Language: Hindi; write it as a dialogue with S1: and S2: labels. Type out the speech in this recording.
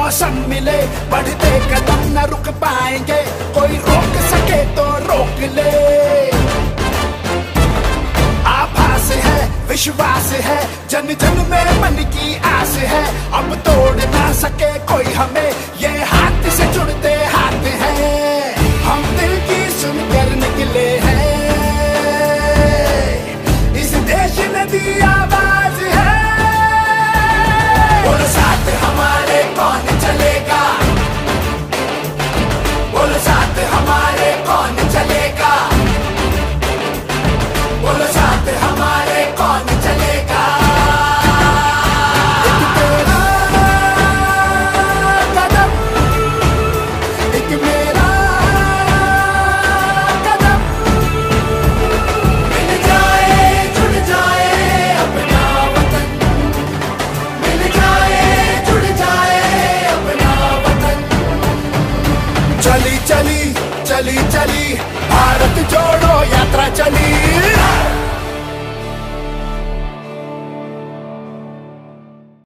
S1: मौसम मिले, बढ़ते कदम न रुक पाएंगे, कोई रोक सके तो रोक ले। आभास है, विश्वास है, जन जन में मन की आस है, अब तोड़ ना सके कोई हमें, ये हाथ से जुड़ते हाथ हैं, हम दिल की सुनकर निकले हैं, इस देश ने दी आवाज है। बोलो साथ हमारे कौन चलेगा, बोलो साथ हमारे कौन चलेगा, बोलो साथ हमारे कौन चलेगा। एक तेरा कदम, एक मेरा कदम, मिल जाए जुड़ जाए अपना वतन, मिल जाए जुड़ जाए अपना वतन। चली चली चली चली भारत जोड़ो यात्रा चली,